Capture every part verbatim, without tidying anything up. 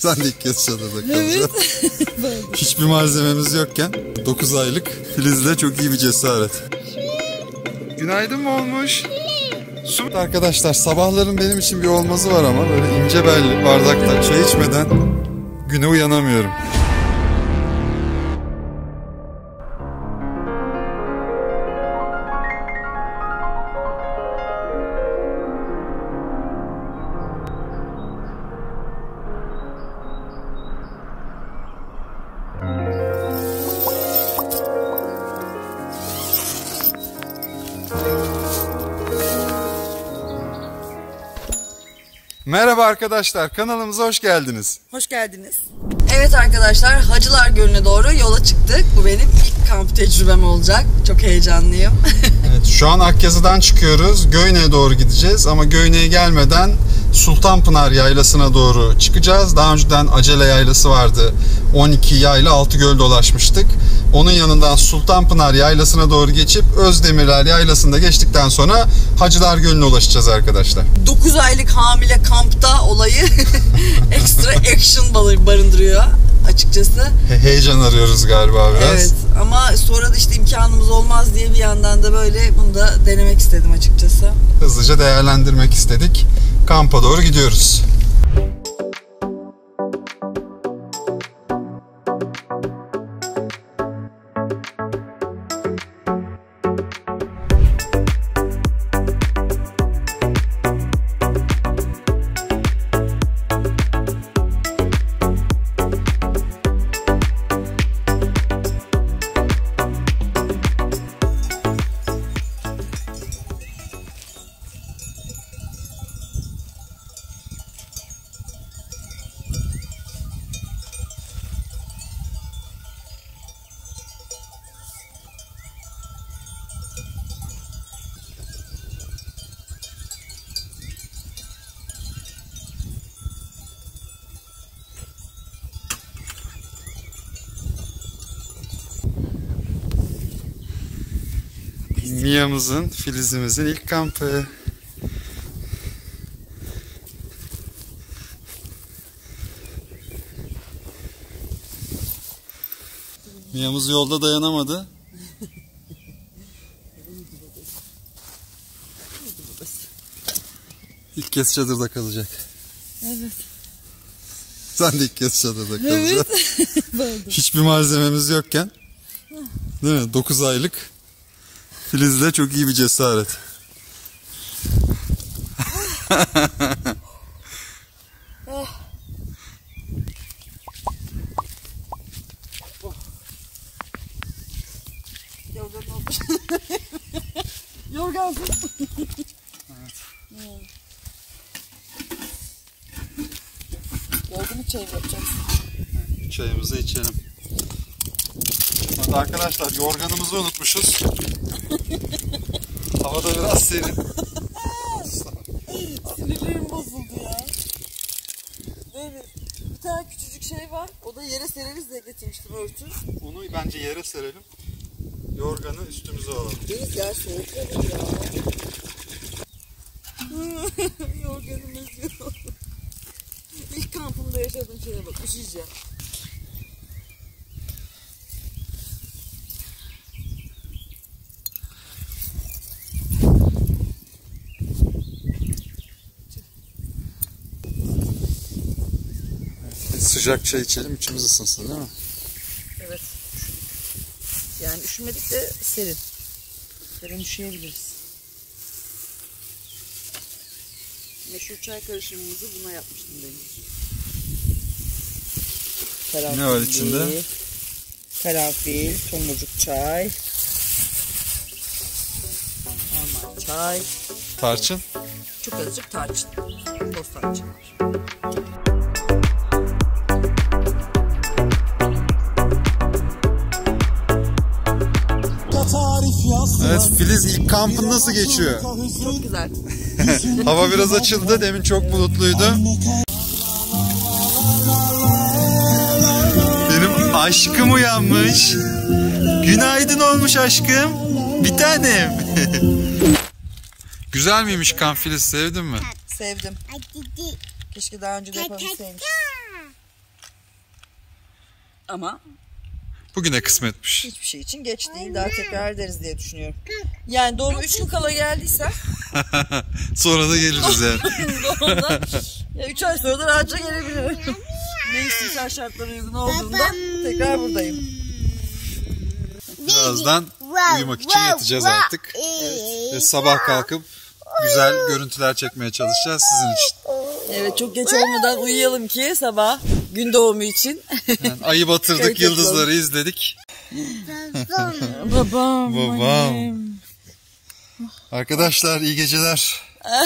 Sen de ilk kez çadırda kalacaksın. Evet. Hiçbir malzememiz yokken dokuz aylık Filiz'le çok iyi bir cesaret. Günaydın mı olmuş? Su. Arkadaşlar sabahların benim için bir olmazı var ama böyle ince belli bardakta çay içmeden güne uyanamıyorum. Merhaba arkadaşlar, kanalımıza hoş geldiniz. Hoş geldiniz. Evet arkadaşlar, Hacılar Gölü'ne doğru yola çıktık. Bu benim ilk kamp tecrübem olacak. Çok heyecanlıyım. Evet, şu an Akyazı'dan çıkıyoruz. Göynek'e doğru gideceğiz ama Göynek'e gelmeden Sultanpınar Yaylası'na doğru çıkacağız. Daha önceden Acele Yaylası vardı. on iki yayla altı göl dolaşmıştık. Onun yanından Sultanpınar Yaylası'na doğru geçip Özdemirler Yaylası'nda geçtikten sonra Hacılar Gölü'ne ulaşacağız arkadaşlar. dokuz aylık hamile kampta olayı ekstra action barındırıyor açıkçası. He heyecan arıyoruz galiba biraz. Evet, ama sonra da işte imkanımız olmaz diye bir yandan da böyle bunu da denemek istedim açıkçası. Hızlıca değerlendirmek istedik. Kampa doğru gidiyoruz. Mia'mızın, Filiz'imizin ilk kampı. Mia'mız yolda dayanamadı. İlk kez çadırda kalacak. Evet. Sen de ilk kez çadırda kalacaksın. Evet. Hiçbir malzememiz yokken, değil mi? dokuz aylık Filiz'le çok iyi bir cesaret. Yorgan olmuş. Yorgansın. Evet. Yorganı çay yapacağız. Çayımızı içelim. Hadi arkadaşlar, yorganımızı unutmuşuz. Havada biraz serin. Sinirlerim bozuldu ya. Evet. Bir tane küçücük şey var. O da yere sereriz diye getirmiştim, örtü. Onu bence yere serelim. Yorganı üstümüze alalım. Deniz yer soğuk ya. Yorganım eziyor. İlk kampımda yaşadığım şeye bak. Üşüyeceğim. Sıcak çay içelim, içimiz ısınsın, değil mi? Evet, üşüdük. Yani üşümedik de serin. Serin üşüyebiliriz. Meşhur çay karışımımızı buna yapmıştım benim. Ne var içinde? Karanfil, tomurcuk çay. Normal çay. Tarçın. Çok azıcık tarçın. Toz tarçın var. Evet, Filiz ilk kampın nasıl geçiyor? Çok güzel. Hava biraz açıldı, demin çok bulutluydu. Benim aşkım uyanmış. Günaydın olmuş aşkım. Bir tanem. Güzel miymiş kamp Filiz, sevdin mi? Sevdim. Keşke daha önce de yapabilseymiş. Ama bugüne kısmetmiş. hiçbir şey için geç değil. Daha tekrar ederiz diye düşünüyorum. Yani doğum üç gün kala geldiyse Sonra da geliriz yani. doğumda ya üç ay sonra da rahatça gelebilirim. Mevsimsel şartlara uygun olduğunda tekrar buradayım. Birazdan uyumak için yatacağız artık. Evet. Ve sabah kalkıp güzel görüntüler çekmeye çalışacağız sizin için. Evet, çok geç olmadan uyuyalım ki sabah gün doğumu için. Yani ayı batırdık, yıldızları izledik. Babam. Babam. Arkadaşlar iyi geceler.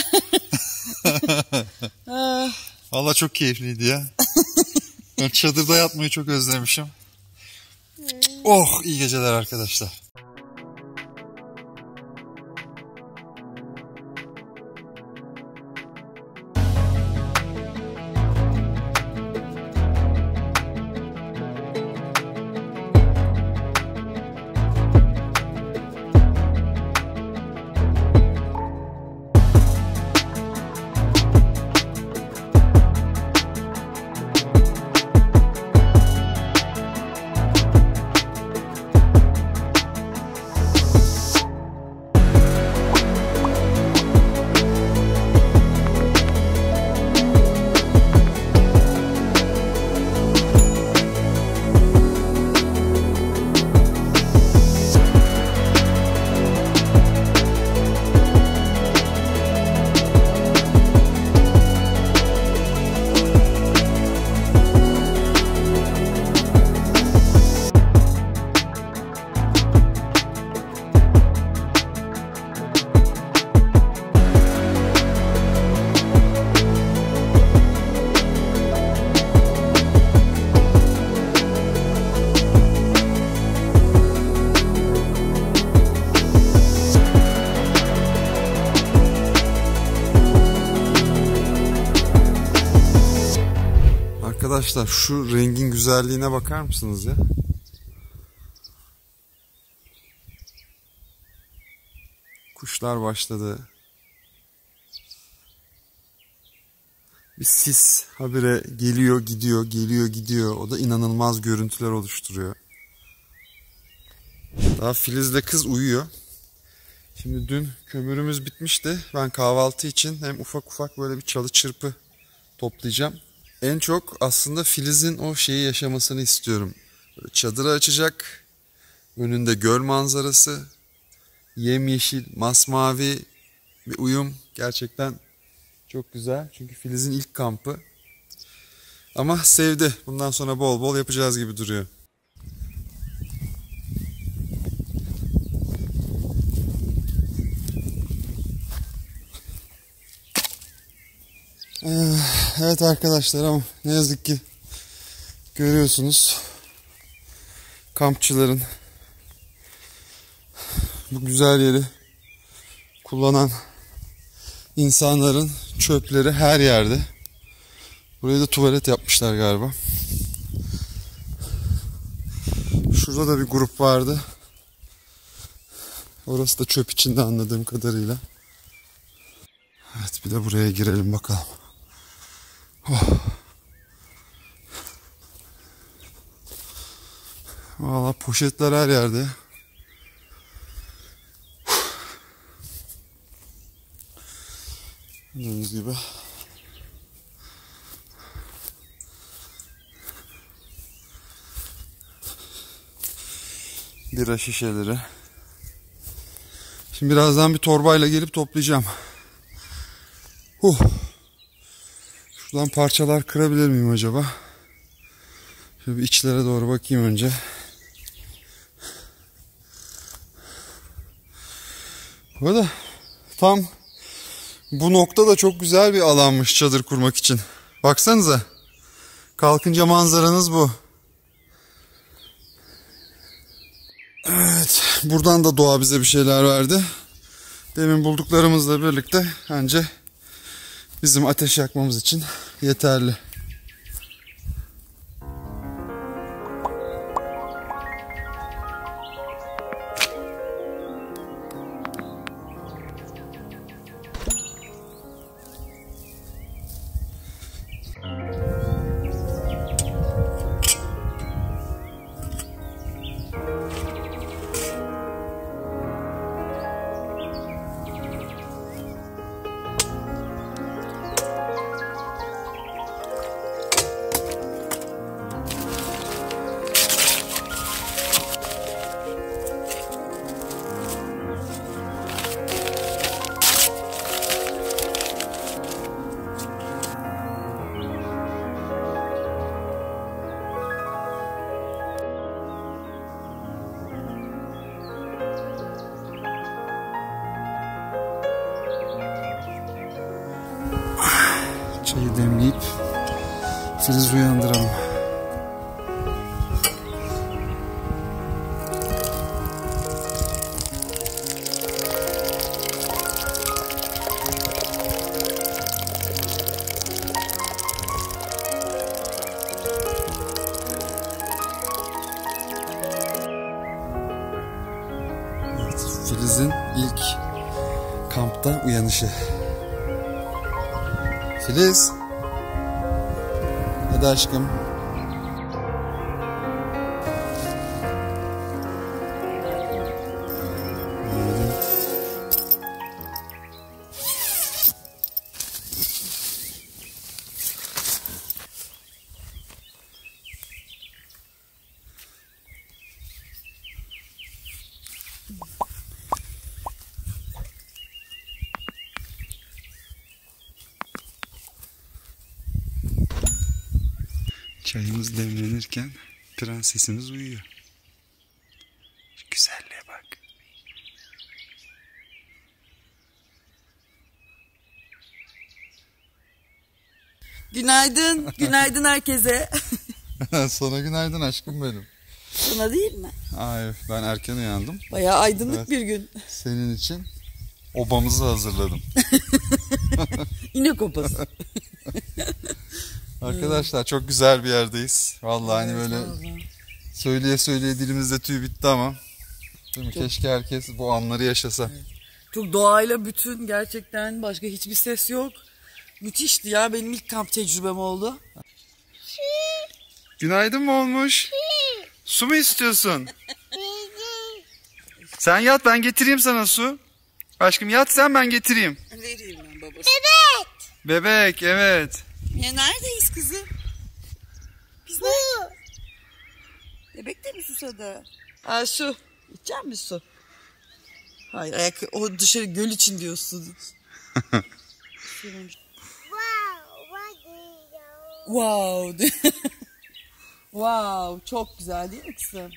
Vallahi çok keyifliydi ya. Ben çadırda yatmayı çok özlemişim. Oh, iyi geceler arkadaşlar. Arkadaşlar şu rengin güzelliğine bakar mısınız ya? Kuşlar başladı. Bir sis habire geliyor gidiyor, geliyor gidiyor. O da inanılmaz görüntüler oluşturuyor. Daha Filiz'le kız uyuyor. Şimdi dün kömürümüz bitmişti. Ben kahvaltı için hem ufak ufak böyle bir çalı çırpı toplayacağım. En çok aslında Filiz'in o şeyi yaşamasını istiyorum. Böyle çadırı açacak, önünde göl manzarası, yemyeşil, masmavi bir uyum. Gerçekten çok güzel. Çünkü Filiz'in ilk kampı. Ama sevdi. Bundan sonra bol bol yapacağız gibi duruyor. Evet arkadaşlar, ama ne yazık ki görüyorsunuz kampçıların bu güzel yeri kullanan insanların çöpleri her yerde. Buraya da tuvalet yapmışlar galiba. Şurada da bir grup vardı. Orası da çöp içinde anladığım kadarıyla. Evet, bir de buraya girelim bakalım. Oh. Vallahi poşetler her yerde. Gördüğünüz gibi. Bira şişeleri. Şimdi birazdan bir torbayla gelip toplayacağım. Huh. Şuradan parçalar kırabilir miyim acaba? Şöyle bir içlere doğru bakayım önce. Bu da tam bu nokta da çok güzel bir alanmış çadır kurmak için. Baksanıza. Kalkınca manzaranız bu. Evet. Buradan da doğa bize bir şeyler verdi. Demin bulduklarımızla birlikte bence bizim ateş yakmamız için yeterli. Filiz uyandıralım. Filiz'in ilk kampta uyanışı. Filiz. Hadi aşkım. Çayımız demlenirken prensesimiz uyuyor. Şu güzelliğe bak. Günaydın, günaydın herkese. Sana günaydın aşkım benim. Sana değil mi? Ay, ben erken uyandım. Bayağı aydınlık Evet. bir gün. Senin için obamızı hazırladım. İnek obası. Arkadaşlar çok güzel bir yerdeyiz. Vallahi hani böyle söyleye söyleye dilimizde tüy bitti ama. Değil mi? Çok... Keşke herkes bu anları yaşasa. Evet. Çok doğayla bütün, gerçekten başka hiçbir ses yok. Müthişti ya, benim ilk kamp tecrübem oldu. Günaydın mı olmuş? Su mu istiyorsun? Sen yat, ben getireyim sana su. Aşkım yat sen, ben getireyim. Vereyim ben babası. Bebek. Bebek, evet. Ya neredeyiz kızım? Biz nerede? Bebek de mi susadı? Aa, su. İçecek misin su? Hayır, ayak, o dışarı göl için diyorsun. Wow. Wow, çok güzel değil mi kızım?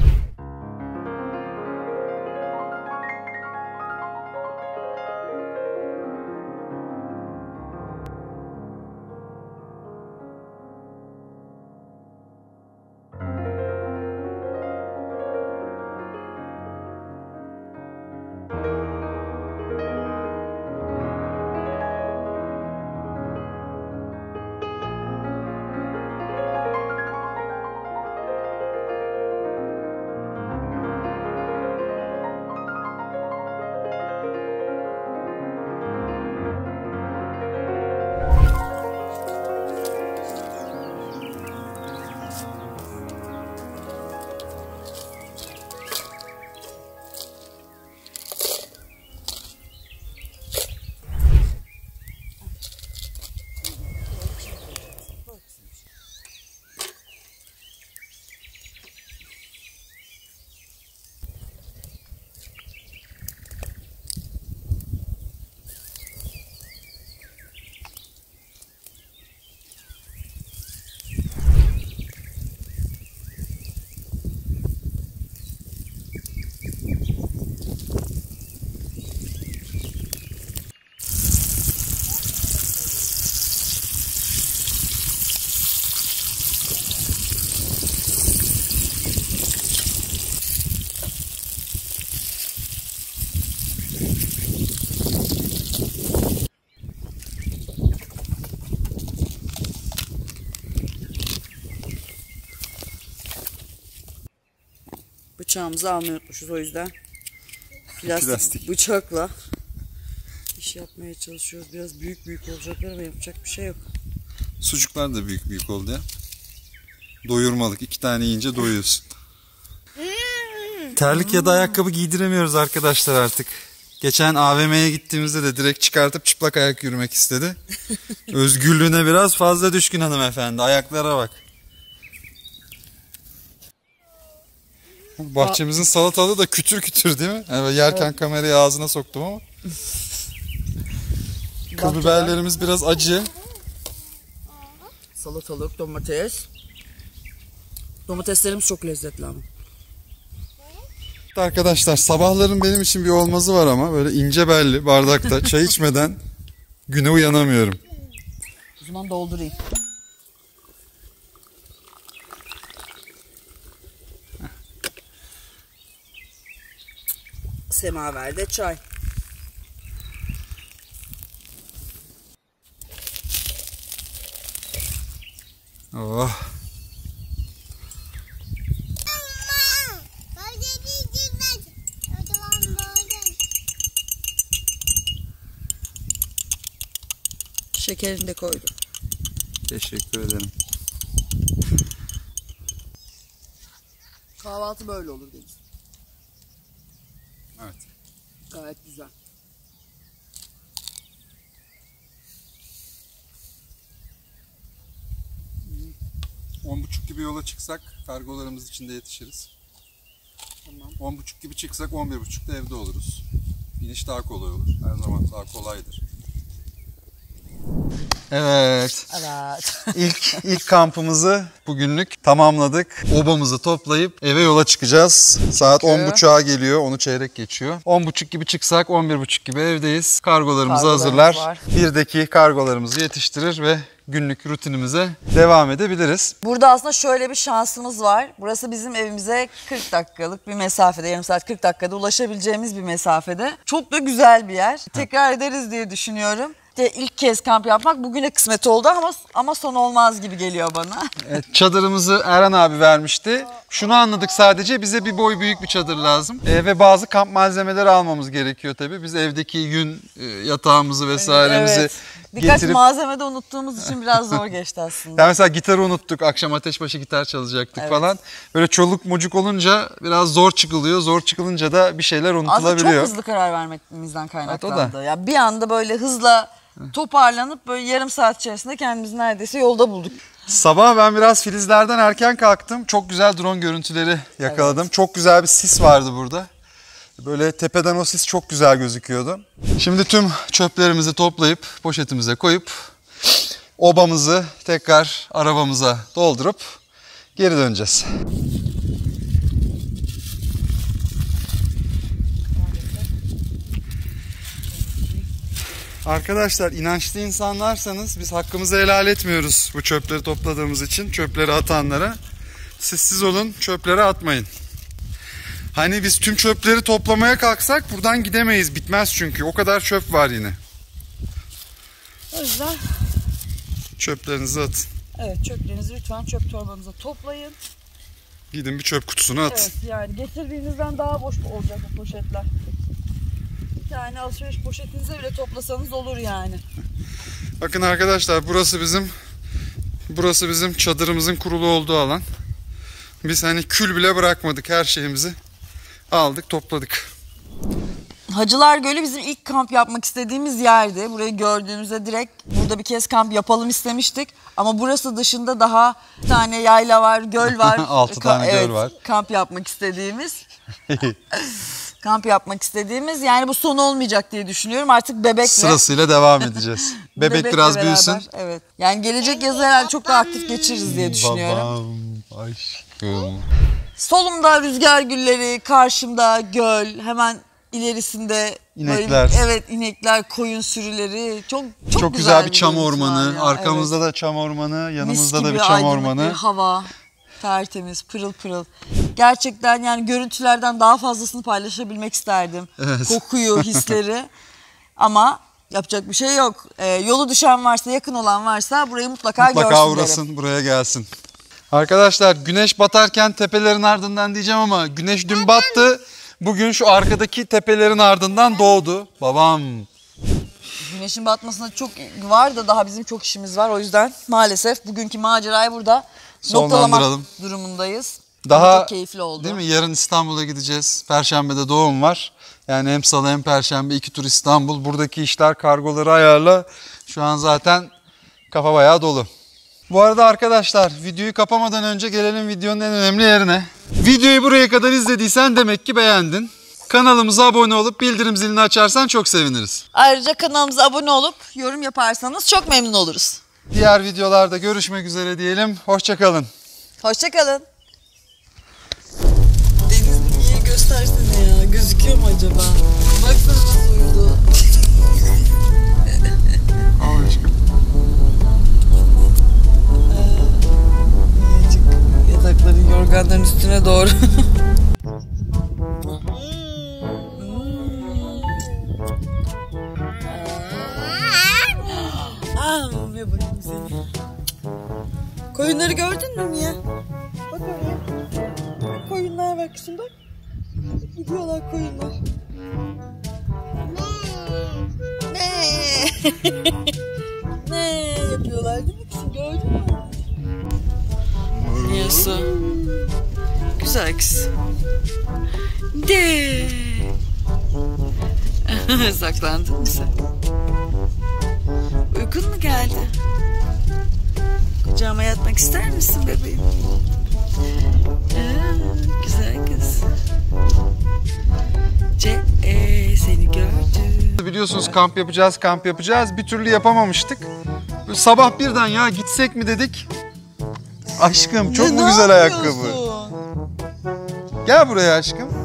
Bıçağımızı almayı unutmuşuz, o yüzden plastik, plastik bıçakla iş yapmaya çalışıyoruz. Biraz büyük büyük olacaklar ama yapacak bir şey yok. Sucuklar da büyük büyük oldu ya. Doyurmalık. İki tane yiyince doyuyorsun. Terlik ya da ayakkabı giydiremiyoruz arkadaşlar artık. Geçen A V M'ye gittiğimizde de direkt çıkartıp çıplak ayak yürümek istedi. Özgürlüğüne biraz fazla düşkün hanımefendi. Ayaklara bak. Bahçemizin salatalığı da kütür kütür değil mi? Yani yerken evet. Kamerayı ağzına soktum ama. Kıl biberlerimiz biraz acı. Salatalık, domates. Domateslerimiz çok lezzetli ama. Arkadaşlar sabahların benim için bir olmazı var ama böyle ince belli bardakta çay içmeden güne uyanamıyorum. O zaman doldurayım. Semaverde çay. Oh. Şekerini de koydum. Teşekkür ederim. Kahvaltı böyle olur Deniz. Evet. Gayet güzel. On buçuk gibi yola çıksak kargolarımız için de yetişiriz. Tamam. On buçuk gibi çıksak on bir buçukta evde oluruz. İniş daha kolay olur. Her zaman daha kolaydır. Evet. Evet. İlk ilk kampımızı bugünlük tamamladık. Obamızı toplayıp eve yola çıkacağız. Saat on buçuğa geliyor. Onu çeyrek geçiyor. on buçuk gibi çıksak on bir buçuk gibi evdeyiz. Kargolarımızı Kargolarımız hazırlar. var. Birdeki kargolarımızı yetiştirir ve günlük rutinimize devam edebiliriz. Burada aslında şöyle bir şansımız var. Burası bizim evimize kırk dakikalık bir mesafede, yarım saat kırk dakikada ulaşabileceğimiz bir mesafede. Çok da güzel bir yer. Tekrar ederiz diye düşünüyorum. İşte ilk kez kamp yapmak bugüne kısmet oldu ama ama son olmaz gibi geliyor bana. Evet, çadırımızı Erhan abi vermişti. Şunu anladık sadece, bize bir boy büyük bir çadır lazım. E, ve bazı kamp malzemeleri almamız gerekiyor tabii. Biz evdeki yün, e, yatağımızı vesairemizi Evet. Birkaç getirip... malzeme de unuttuğumuz için biraz zor geçti aslında. Yani mesela gitarı unuttuk. Akşam ateşbaşı gitar çalacaktık Evet. falan. Böyle çoluk mucuk olunca biraz zor çıkılıyor. Zor çıkılınca da bir şeyler unutulabiliyor. Aslında çok hızlı karar vermemizden kaynaklandı. Evet, o da. Ya bir anda böyle hızla toparlanıp böyle yarım saat içerisinde kendimizi neredeyse yolda bulduk. Sabah ben biraz filizlerden erken kalktım. Çok güzel drone görüntüleri yakaladım. Evet. Çok güzel bir sis vardı burada. Böyle tepeden o sis çok güzel gözüküyordu. Şimdi tüm çöplerimizi toplayıp poşetimize koyup obamızı tekrar arabamıza doldurup geri döneceğiz. Arkadaşlar, inançlı insanlarsanız biz hakkımızı helal etmiyoruz bu çöpleri topladığımız için. Çöpleri atanlara. Siz siz olun, çöpleri atmayın. Hani biz tüm çöpleri toplamaya kalksak buradan gidemeyiz. Bitmez çünkü. O kadar çöp var yine. O yüzden çöplerinizi atın. Evet, çöplerinizi lütfen çöp torbanıza toplayın. Gidin bir çöp kutusuna atın. Evet, yani getirdiğinizden daha boş olacak bu poşetler. Bir tane alışveriş poşetinize bile toplasanız olur yani. Bakın arkadaşlar, burası bizim burası bizim çadırımızın kurulu olduğu alan. Biz hani kül bile bırakmadık, her şeyimizi aldık, topladık. Hacılar Gölü bizim ilk kamp yapmak istediğimiz yerdi. Burayı gördüğümüzde direkt burada bir kez kamp yapalım istemiştik. Ama burası dışında daha bir tane yayla var, göl var. Altı tane evet, göl var. Kamp yapmak istediğimiz. kamp yapmak istediğimiz. Yani bu son olmayacak diye düşünüyorum. Artık bebekle. Sırasıyla devam edeceğiz. Bebek bebekle biraz beraber, büyüsün. Evet. Yani gelecek yaz herhalde çok daha aktif geçiririz diye düşünüyorum. Babam, aşkım. Solumda rüzgar gülleri, karşımda göl, hemen ilerisinde İnekler. Böyle, evet, inekler, koyun sürüleri. Çok çok, Çok güzel, güzel bir çam ormanı. ya. Arkamızda evet. da çam ormanı, yanımızda Mis da gibi bir çam aydınlık ormanı. bir hava. Tertemiz, pırıl pırıl. Gerçekten yani görüntülerden daha fazlasını paylaşabilmek isterdim. Evet. Kokuyu, hisleri. Ama yapacak bir şey yok. Ee, yolu düşen varsa, yakın olan varsa burayı mutlaka, Mutlaka görsün uğrasın, derim. buraya gelsin. Arkadaşlar, güneş batarken tepelerin ardından diyeceğim ama güneş dün battı. Bugün şu arkadaki tepelerin ardından doğdu. Babam. Güneşin batmasına çok var da daha bizim çok işimiz var. O yüzden maalesef bugünkü macerayı burada noktalamak Sonlandıralım. durumundayız. Daha Ama çok keyifli oldu. Değil mi? Yarın İstanbul'a gideceğiz. Perşembe'de doğum var. Yani hem salı hem perşembe iki tur İstanbul. Buradaki işler, kargoları ayarla. Şu an zaten kafa bayağı dolu. Bu arada arkadaşlar, videoyu kapamadan önce gelelim videonun en önemli yerine. Videoyu buraya kadar izlediysen demek ki beğendin. Kanalımıza abone olup bildirim zilini açarsan çok seviniriz. Ayrıca kanalımıza abone olup yorum yaparsanız çok memnun oluruz. Diğer videolarda görüşmek üzere diyelim. Hoşça kalın. Hoşça kalın. Deniz niye göstersene ya? Gözüküyor mu acaba? Baksana nasıl uyudu. Al aşkım. Yatakların, yorganların üstüne doğru. seni. Koyunları gördün mü Mia? Bak oraya. Bak, koyunlar var kızım bak. Gidiyorlar koyunlar. Ne? Ne yapıyorlar değil mi kızım? Gördün mü? Niyasu. Güzel kız. De. Saklandın mı sen? Uykun mu geldi? Kucağıma yatmak ister misin bebeğim? Aa, güzel kız. Ce ee, seni gördüm. Biliyorsunuz kamp yapacağız, kamp yapacağız. Bir türlü yapamamıştık. Böyle sabah birden ya gitsek mi dedik. Aşkım çok Ya, mu ne güzel ayakkabı? yapıyorsun? Gel buraya aşkım.